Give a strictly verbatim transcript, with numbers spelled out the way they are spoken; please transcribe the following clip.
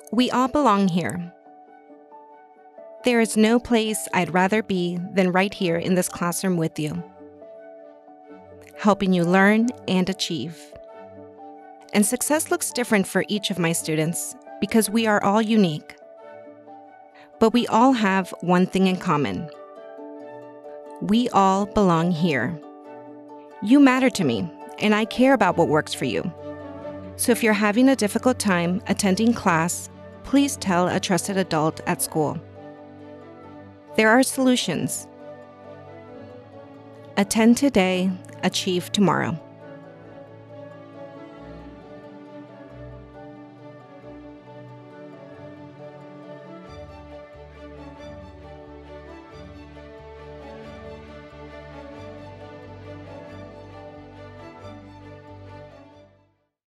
We all belong here. There is no place I'd rather be than right here in this classroom with you, helping you learn and achieve. And success looks different for each of my students because we are all unique. But we all have one thing in common. We all belong here. You matter to me, and I care about what works for you. So if you're having a difficult time attending class, please tell a trusted adult at school. There are solutions. Attend today, achieve tomorrow.